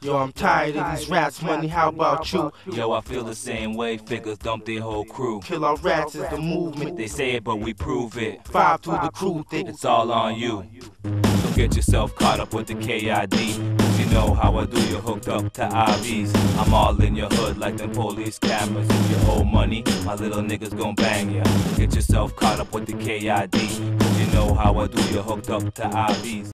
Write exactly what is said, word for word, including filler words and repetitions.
Yo, I'm tired of these rats, money, how about you? Yo, I feel the same way, figures dump their whole crew. Kill our rats is the movement. They say it, but we prove it. Five through the crew, thick. It's all on you. Don't get yourself caught up with the K I D. Cause you know how I do, you're hooked up to I Vs. I'm all in your hood like them police cameras. If you owe money, my little niggas gon' bang ya. Get yourself caught up with the K I D. Cause you know how I do, you're hooked up to I Vs.